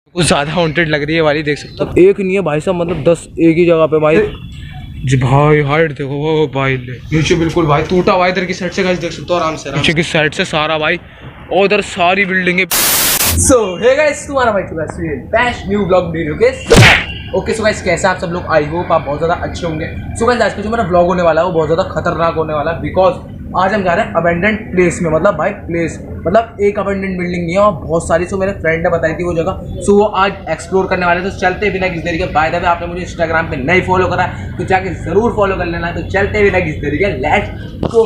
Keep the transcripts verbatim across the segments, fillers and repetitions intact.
कुछ ज़्यादा हॉन्टेड लग रही है वाली, देख सकते हो। एक नहीं है भाई साहब, मतलब दस एक ही जगह पे भाई जी भाई। हाइट देखो वो भाई, नीचे बिल्कुल भाई टूटा हुआ, इधर की साइड से गाइस देख सकते हो आराम से, नीचे की साइड से सारा भाई, और उधर सारी बिल्डिंगें। सो हे गाइस, तुम्हारा भाई बेस्ट न्यू ब्लॉग वीडियो के साथ। ओके सो गाइस, कैसे आप सब लोग, आई होप आप बहुत ज़्यादा अच्छे होंगे। सो गाइस, आज का जो मेरा ब्लॉग होने वाला है वो बहुत ज़्यादा खतरनाक होने वाला है, बिकॉज आज हम जा रहे हैं अबेंडेंट प्लेस में। मतलब भाई प्लेस मतलब एक अबेंडेंट बिल्डिंग नहीं है और बहुत सारी। सो मेरे फ्रेंड ने बताई थी वो जगह, सो वो आज एक्सप्लोर करने वाले। तो चलते बिना किसी तरीके, बाय द वे आपने मुझे इंस्टाग्राम पे नहीं फॉलो करा तो जाके जरूर फॉलो कर लेना। तो चलते बिना किसी तरीके, let's go.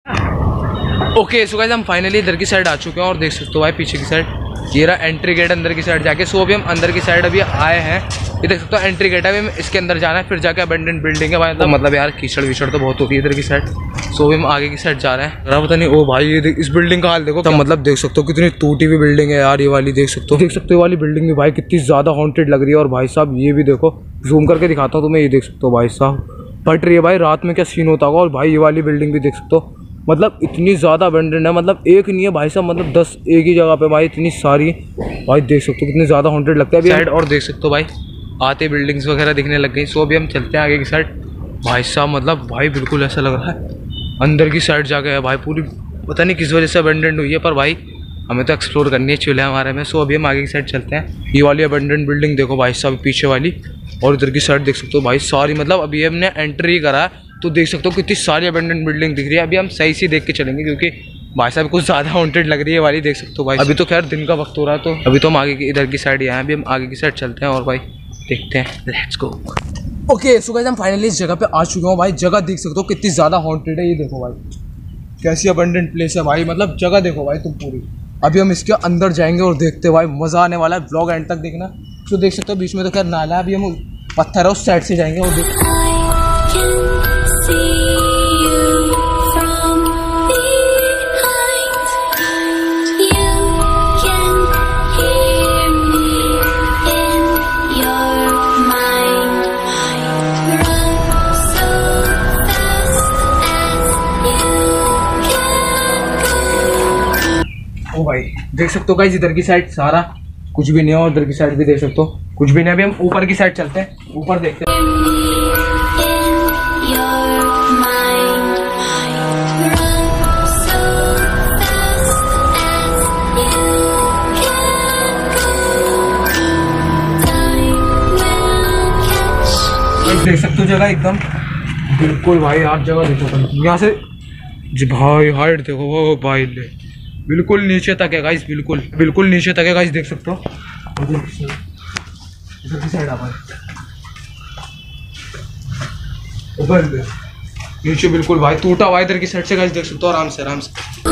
Okay so guys, हम फाइनली इधर की साइड आ चुके हैं और देख सकते हो भाई पीछे की साइड ये रहा एंट्री गेट अंदर की साइड जाके। सो अभी हम अंदर की साइड अभी आए हैं, ये देख सकते हो एंट्री गेट है, अभी इसके अंदर जाना है, फिर जाके अबेंडेंट बिल्डिंग है भाई। तो मतलब यार कीचड़ विचड़ तो बहुत होती है इधर की साइड। सो अभी हम आगे की साइड जा रहे हैं, जरा पता नहीं। ओ भाई ये इस बिल्डिंग का हाल देखो, तो मतलब देख सकते हो कितनी टूटी हुई बिल्डिंग है यार ये वाली, देख सकते हो। देख सकते हो वाली बिल्डिंग भी भाई कितनी ज़्यादा हॉन्टेड लग रही है। और भाई साहब ये भी देखो, जूम करके दिखाता हूँ तुम्हें, ये देख सकते हो भाई साहब फट रही है भाई, रात में क्या सीन होता होगा। और भाई ये वाली बिल्डिंग भी देख सकते हो, मतलब इतनी ज़्यादा अबेंडेंट है, मतलब एक नहीं है भाई साहब, मतलब दस एक ही जगह पे भाई, इतनी सारी भाई देख सकते हो कितनी ज़्यादा हॉन्टेड लगता है अभी साइड। और देख सकते हो भाई आते बिल्डिंग्स वगैरह दिखने लग गई। सो अभी हम चलते हैं आगे की साइड। भाई साहब मतलब भाई बिल्कुल ऐसा लग रहा है अंदर की साइड जाके है भाई, पूरी पता नहीं किस वजह से अबेंडेंट हुई है, पर भाई हमें तो एक्सप्लोर करनी है, चूल्हे हमारे में। सो अभी हम आगे की साइड चलते हैं। ये वाली अबेंडेंट बिल्डिंग देखो भाई साहब पीछे वाली, और इधर की साइड देख सकते हो भाई सारी, मतलब अभी हमने एंट्री करा तो देख सकते हो कितनी सारी अबेंडेंट बिल्डिंग दिख रही है। अभी हम सही से देख के चलेंगे क्योंकि भाई साहब कुछ ज़्यादा हॉन्टेड लग रही है वाली, देख सकते हो भाई। अभी तो खैर दिन का वक्त हो रहा है, तो अभी तो हम आगे की इधर की साइड आए हैं, अभी हम आगे की साइड चलते हैं और भाई देखते हैं, let's go. Okay so guys, हम फाइनली इस जगह पे आ चुके हैं भाई। जगह देख सकते हो कितनी ज़्यादा हॉन्टेड है, ये देखो भाई कैसी अबेंडेंट प्लेस है भाई, मतलब जगह देखो भाई तुम पूरी। अभी हम इसके अंदर जाएंगे और देखते हैं भाई, मज़ा आने वाला है, ब्लॉग एंड तक देखना। तो देख सकते हो बीच में तो खैर नाला है, अभी हम पत्थर है उस साइड से जाएंगे और देख। ओ भाई देख सकते हो गाइस, इधर की साइड सारा कुछ भी नहीं है और इधर की साइड भी देख सकते हो कुछ भी नहीं है। अभी हम ऊपर की साइड चलते हैं, ऊपर देखते हैं। देख सकते हो जगह एकदम बिल्कुल भाई, आप जगह देखो यहाँ से जी भाई, हाइट देखो वो भाई ले बिल्कुल नीचे तक है गाइस, बिल्कुल बिल्कुल नीचे तक है गाइस, देख सकते हो। इधर की साइड आप ऊपर नीचे बिल्कुल भाई टूटा हुआ, इधर की साइड से गाइस देख सकते हो आराम से आराम से।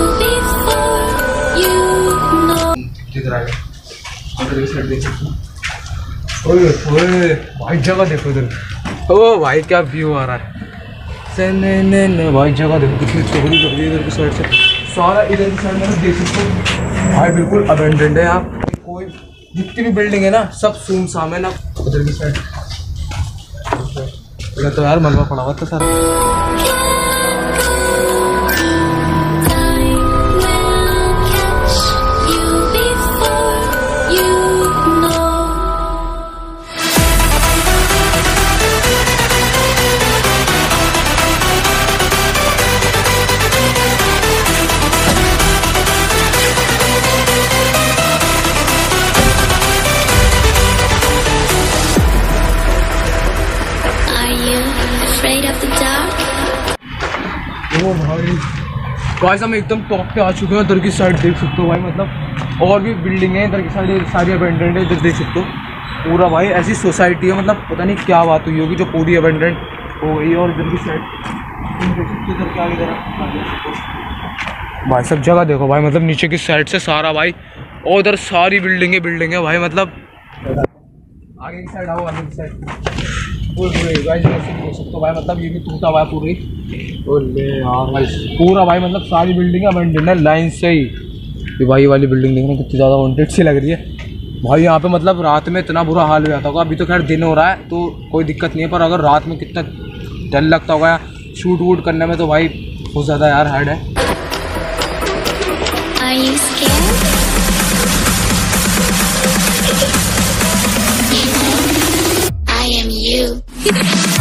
इधर आ गए, इधर की साइड देख सकते हो। ओए ओए भाई जगह देखो इधर, ओ भाई क्या व्यू आ रहा है से ने ने ने भाई, जगह देखो कितनी चौड़ी कर दी इधर की साइड से, सारा इधर की साइड में देख सकते हो भाई बिल्कुल अबेंडेंट है। यहाँ कोई जितनी भी बिल्डिंग है ना सब सुनसान है ना। उधर की साइड तो यार मलबा पड़ा हुआ था सारा। ओ भाई गाइस, हम एकदम टॉप पे आ चुके हैं, इधर की साइड देख सकते हो भाई, मतलब और भी बिल्डिंग है इधर की साइड सारी अबेंडेंट है, इधर देख सकते हो पूरा भाई ऐसी सोसाइटी है, मतलब पता नहीं क्या बात हुई होगी जो पूरी अबेंडेंट हो गई है। और इधर की साइड देख सकते हो, इधर क्या इधर भाई सब जगह देखो भाई, मतलब नीचे की साइड से सारा भाई, और उधर सारी बिल्डिंग है बिल्डिंग है भाई, मतलब आगे की साइड आओ, आगे की साइड पूरे गाइस देख सकते हो भाई, मतलब ये भी टूटा हुआ है पूरी। बोले यार भाई पूरा भाई, मतलब सारी बिल्डिंग अबेंडेंट है लाइन से ही। ये भाई वाली बिल्डिंग देखना कितनी ज़्यादा वांटेड सी लग रही है भाई। यहाँ पे मतलब रात में इतना बुरा हाल हो जाता होगा, अभी तो खैर दिन हो रहा है तो कोई दिक्कत नहीं है, पर अगर रात में कितना डर लगता होगा शूट वूट करने में, तो भाई बहुत ज़्यादा यार हार्ड है। Keep it